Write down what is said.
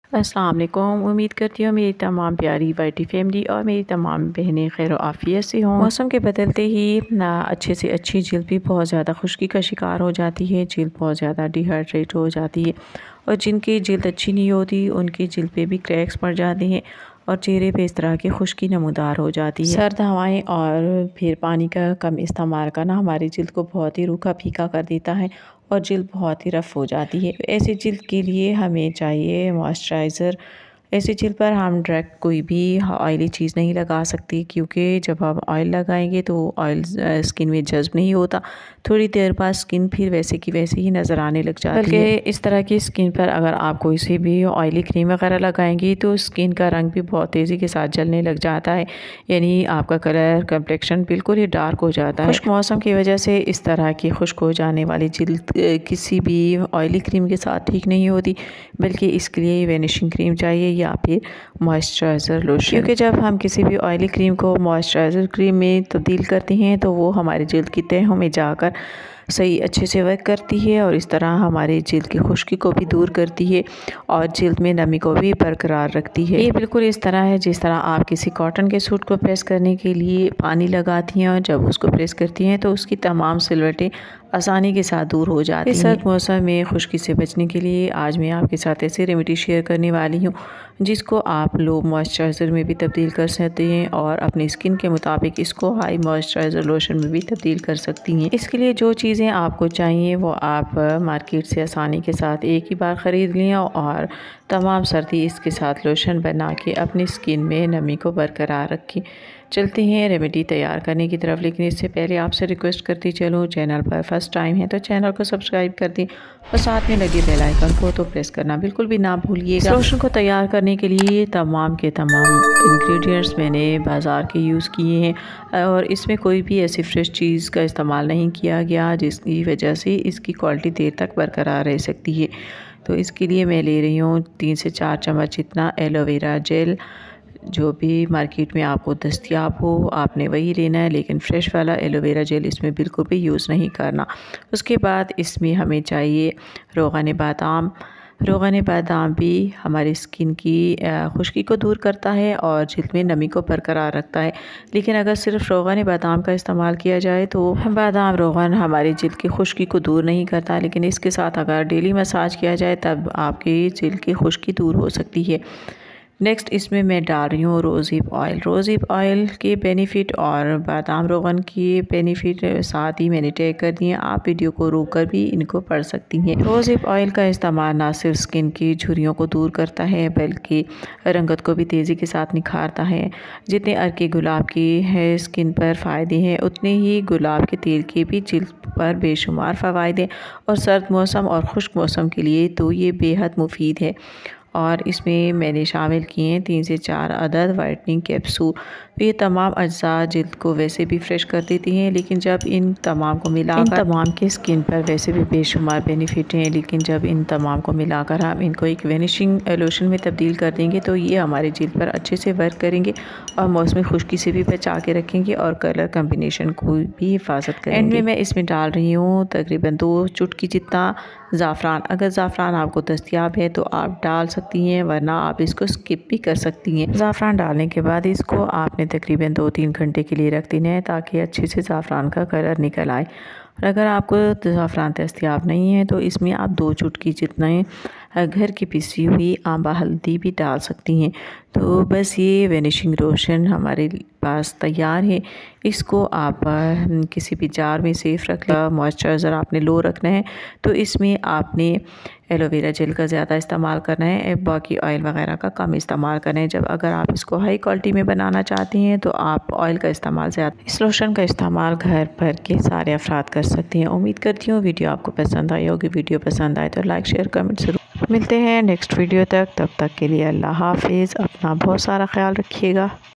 अस्सलाम वालेकुम। उम्मीद करती हूँ मेरी तमाम प्यारी वाइटी फैमिली और मेरी तमाम बहनें खैर आफ़ियत से हों। मौसम के बदलते ही अच्छे से अच्छी जल्द भी बहुत ज़्यादा खुश्की का शिकार हो जाती है, जल्द बहुत ज़्यादा डिहाइड्रेट हो जाती है और जिनकी जल्द अच्छी नहीं होती उनकी जल्द पे भी क्रैक्स पड़ जाते हैं और चेहरे पे इस तरह की खुश्की नमूदार हो जाती है। सर्द हवाएं और फिर पानी का कम इस्तेमाल करना हमारी जल्द को बहुत ही रूखा फीका कर देता है और जल्द बहुत ही रफ़ हो जाती है। ऐसी जल्द के लिए हमें चाहिए मॉइस्चराइज़र। ऐसी जल्द पर हम डायरेक्ट कोई भी ऑयली चीज़ नहीं लगा सकती, क्योंकि जब हम ऑयल लगाएंगे तो ऑयल स्किन में जज्ब नहीं होता। थोड़ी देर बाद स्किन फिर वैसे की वैसे ही नज़र आने लग जाती है। बल्कि इस तरह की स्किन पर अगर आप कोई सी भी ऑयली क्रीम वगैरह लगाएंगी तो स्किन का रंग भी बहुत तेज़ी के साथ जलने लग जाता है, यानी आपका कलर कम्प्लेक्शन बिल्कुल ही डार्क हो जाता है। खुश्क मौसम की वजह से इस तरह की खुश्क हो जाने वाली जल्द किसी भी ऑयली क्रीम के साथ ठीक नहीं होती, बल्कि इसके लिए वेनिशिंग क्रीम चाहिए या फिर मॉइस्चराइज़र लोशन। क्योंकि जब हम किसी भी ऑयली क्रीम को मॉइस्चराइज़र क्रीम में तब्दील करते हैं तो वो हमारी जल्द की तहों में जाकर सही अच्छे से वर्क करती है और इस तरह हमारी जल्द की खुश्की को भी दूर करती है और जल्द में नमी को भी बरकरार रखती है। ये बिल्कुल इस तरह है जिस तरह आप किसी कॉटन के सूट को प्रेस करने के लिए पानी लगाती हैं और जब उसको प्रेस करती हैं तो उसकी तमाम सिलवटें आसानी के साथ दूर हो जाती हैं। इस सर्द मौसम में खुश्की से बचने के लिए आज मैं आपके साथ ऐसी रेमेडी शेयर करने वाली हूँ जिसको आप लो मॉइस्चराइज़र में भी तब्दील कर सकते हैं और अपनी स्किन के मुताबिक इसको हाई मॉइस्चराइज़र लोशन में भी तब्दील कर सकती हैं। इसके लिए जो चीज़ें आपको चाहिए वो आप मार्केट से आसानी के साथ एक ही बार ख़रीद लें और तमाम सर्दी इसके साथ लोशन बना के अपनी स्किन में नमी को बरकरार रखें। चलते हैं रेमेडी तैयार करने की तरफ, लेकिन इससे पहले आपसे रिक्वेस्ट करती चलूँ, चैनल पर फर्स्ट टाइम है तो चैनल को सब्सक्राइब कर दें और साथ में लगे बेल आइकन को तो प्रेस करना बिल्कुल भी ना भूलिएगा। लोशन को तैयार करने के लिए तमाम के तमाम इंग्रेडिएंट्स मैंने बाज़ार के यूज़ किए हैं और इसमें कोई भी ऐसी फ्रेश चीज़ का इस्तेमाल नहीं किया गया जिसकी वजह से इसकी क्वालिटी देर तक बरकरार रह सकती है। तो इसके लिए मैं ले रही हूँ 3 से 4 चम्मच इतना एलोवेरा जेल। जो भी मार्केट में आपको दस्तयाब हो आपने वही लेना है, लेकिन फ़्रेश वाला एलोवेरा जेल इसमें बिल्कुल भी यूज़ नहीं करना। उसके बाद इसमें हमें चाहिए रोग़न बादाम। रोग़न बादाम भी हमारी स्किन की खुश्की को दूर करता है और जल्द में नमी को बरकरार रखता है, लेकिन अगर सिर्फ रोग़न बादाम का इस्तेमाल किया जाए तो बादाम रोग़न हमारी जल्द की खुश्की को दूर नहीं करता, लेकिन इसके साथ अगर डेली मसाज किया जाए तब आपकी जल्द की खुश्की दूर हो सकती है। नेक्स्ट इसमें मैं डाल रही हूँ रोज़िप ऑयल। रोज़िप ऑयल के बेनिफिट और बादाम रोग़न के बेनिफिट साथ ही मैंने टैग कर दिए, आप वीडियो को रोक कर भी इनको पढ़ सकती हैं। रोज़िप ऑयल का इस्तेमाल ना सिर्फ स्किन की झुर्रियों को दूर करता है बल्कि रंगत को भी तेज़ी के साथ निखारता है। जितने अर्के गुलाब की है स्किन पर फ़ायदे हैं उतने ही गुलाब के तेल के भी जल्द पर बेशुमार फ़वाइद हैं और सर्द मौसम और खुश्क मौसम के लिए तो ये बेहद मुफीद है। और इसमें मैंने शामिल किए हैं 3 से 4 अदद वाइटनिंग कैप्सूल। तो ये तमाम अज्जा जल्द को वैसे भी फ्रेश कर देती हैं, लेकिन जब इन तमाम को मिलाकर इन तमाम के स्किन पर वैसे भी बेशुमार बेनिफिट हैं, लेकिन जब इन तमाम को मिलाकर हम इनको एक वेनिशिंग लोशन में तब्दील कर देंगे तो ये हमारे जल्द पर अच्छे से वर्क करेंगे और मौसमी खुश्की से भी बचा के रखेंगे और कलर कम्बिनेशन को भी हिफाजत करेंगे। एंड में मैं इसमें डाल रही हूँ तकरीबन 2 चुटकी जितना ज़ाफ़रान। अगर ज़ाफ़रान आपको दस्तयाब है तो आप डाल सकती हैं, वरना आप इसको स्किप भी कर सकती हैं। ज़ाफ़रान डालने के बाद इसको आपने तकरीबन 2-3 घंटे के लिए रख देना है ताकि अच्छे से ज़ाफ़रान का कलर निकल आए। और अगर आपको ज़ाफ़रान दस्तयाब नहीं है तो इसमें आप 2 चुटकी जितना घर की पिसी हुई आंबा हल्दी भी डाल सकती हैं। तो बस ये वेनिशिंग लोशन हमारे पास तैयार है। इसको आप किसी भी जार में सेफ रख लें। मॉइस्चराइज़र आपने लो रखना है तो इसमें आपने एलोवेरा जेल का ज़्यादा इस्तेमाल करना है, बाकी ऑयल वगैरह का कम इस्तेमाल करना है। जब अगर आप इसको हाई क्वालिटी में बनाना चाहती हैं तो आप ऑयल का इस्तेमाल ज़्यादा, इस लोशन का इस्तेमाल घर भर के सारे अफराद कर सकती हैं। उम्मीद करती हूँ वीडियो आपको पसंद आई होगी। वीडियो पसंद आए तो लाइक शेयर कमेंट ज़रूर। मिलते हैं नेक्स्ट वीडियो तक, तब तक के लिए अल्लाह हाफिज़। अपना बहुत सारा ख्याल रखिएगा।